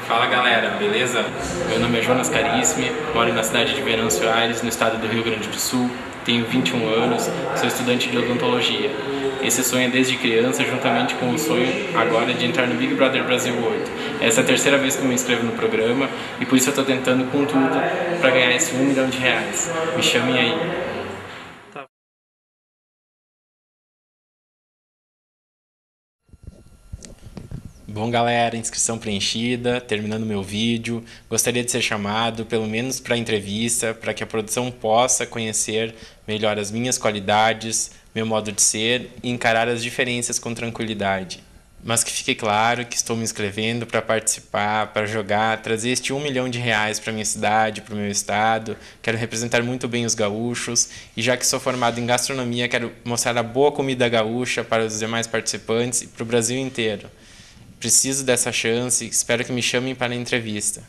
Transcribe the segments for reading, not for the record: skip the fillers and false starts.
Fala galera, beleza? Meu nome é Jonas Carissimi, moro na cidade de Venâncio Aires, no estado do Rio Grande do Sul, tenho 21 anos, sou estudante de odontologia. Esse sonho é desde criança, juntamente com o sonho agora de entrar no Big Brother Brasil 8. Essa é a terceira vez que eu me inscrevo no programa e por isso eu estou tentando com tudo para ganhar esse R$1 milhão. Me chamem aí. Bom galera, inscrição preenchida, terminando meu vídeo, gostaria de ser chamado pelo menos para entrevista, para que a produção possa conhecer melhor as minhas qualidades, meu modo de ser e encarar as diferenças com tranquilidade. Mas que fique claro que estou me inscrevendo para participar, para jogar, trazer este R$1 milhão para minha cidade, para o meu estado. Quero representar muito bem os gaúchos e já que sou formado em gastronomia, quero mostrar a boa comida gaúcha para os demais participantes e para o Brasil inteiro. Preciso dessa chance, espero que me chamem para a entrevista.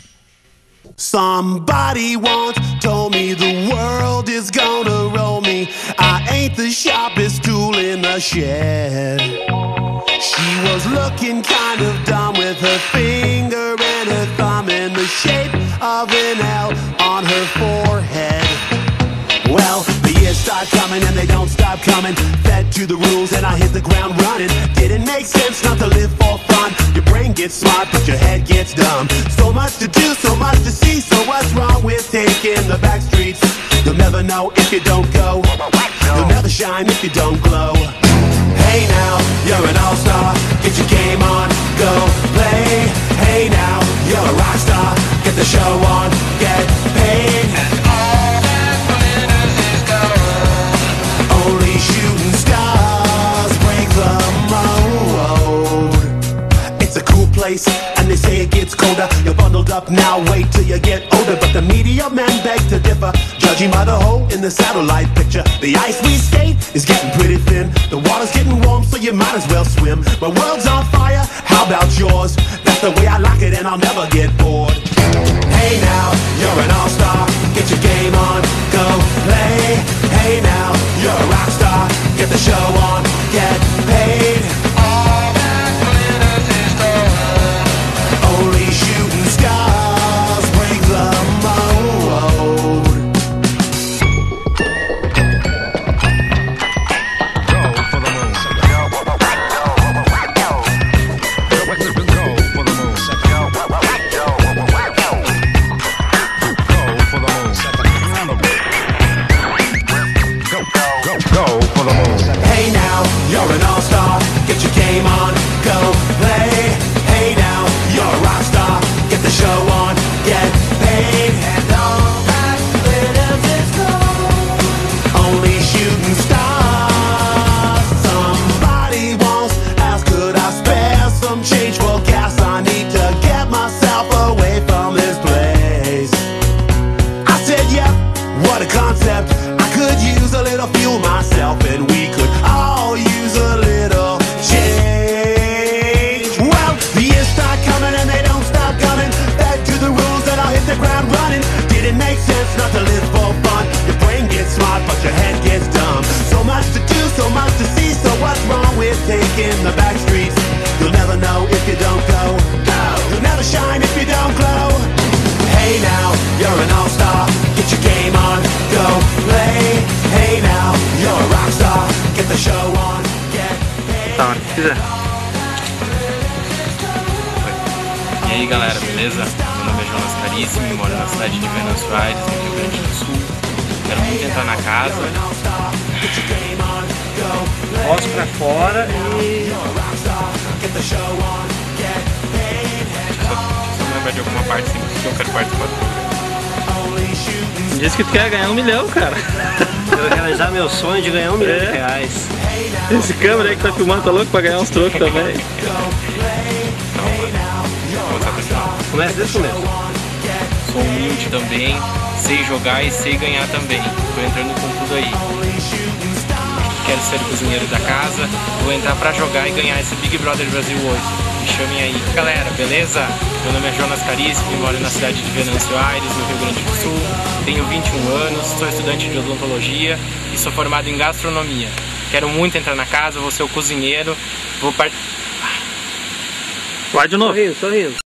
Somebody once told me the world is gonna roll me. I ain't the sharpest tool in the shed. She was looking kind of dumb with her finger and her thumb in the shape of an L on her forehead. Well, the years start coming and they don't stop coming. Fed to the rules and I hit the ground running. Didn't make sense not to live for fun. Your brain gets smart but your head gets dumb. So much to do, so much to see. So what's wrong with taking the back streets? You'll never know if you don't go. You'll never shine if you don't glow. Hey now, you're an all-star. Get your game on, go play. Hey now, you're a rock star. Get the show on, get paid. Only shooting stars break the mold. It's a cool place, and they say it gets colder. You're bundled up now, wait till you get older. But the media men beg to differ, judging by the hole in the satellite picture. The ice we skate is getting pretty thin. The water's getting warm, so you might as well swim. My world's on fire, how about yours? That's the way I like it, and I'll never get bored. Hey now, you're an all-star. Get your game on, go play. Hey now, you're a rock star. Get the show on, get paid. All that glitters is gold. Only shooting stars break the mold. Go for the moon. Go for the moon. Go for the moon. Hey now, you're an all-star. Get your game on, go play. Hey now, you're a rock star. Get the show on, get paid. And all that glitters is gold. Only shooting stars. Somebody once asked, could I spare some change for gas? I need to get myself away from this place. I said, yep, what a concept. I could use a little fuel myself, and we could all use a little change. Well, the years start coming and they don't stop coming. Back to the rules and I'll hit the ground running. Didn't make sense not to live for fun. Your brain gets smart but your head gets dumb. So much to do, so much to see. So what's wrong with taking the back streets? You'll never know if you don't go. You'll never shine if you don't glow. Hey now, you're an all-star. Get your game on, go play. Hey now, you're a rock star. Get the show on, get paid. Tá, se quiser. E aí galera, beleza? Meu nome é Jonas Carissimi, moro na cidade de Venâncio Aires, no Rio Grande do Sul. Quero muito entrar na casa. Voz pra fora e... Deixa eu só me lembrar de alguma parte assim, que eu quero participar do programa. Diz que tu quer ganhar R$1 milhão, cara. Eu vou realizar meu sonho de ganhar R$1 milhão. Esse câmera aí que tá filmando tá louco pra ganhar uns trocos também. Então, vamos começar a final. Começa desse começo. Sou humilde também, sei jogar e sei ganhar também. Tô entrando com tudo aí. Quero ser o cozinheiro da casa, vou entrar pra jogar e ganhar esse Big Brother Brasil 8. Me chamem aí. Galera, beleza? Meu nome é Jonas Carissimi, moro na cidade de Venâncio Aires, no Rio Grande do Sul. Tenho 21 anos, sou estudante de odontologia e sou formado em gastronomia. Quero muito entrar na casa, vou ser o cozinheiro, vou Vai de novo. Sorrindo.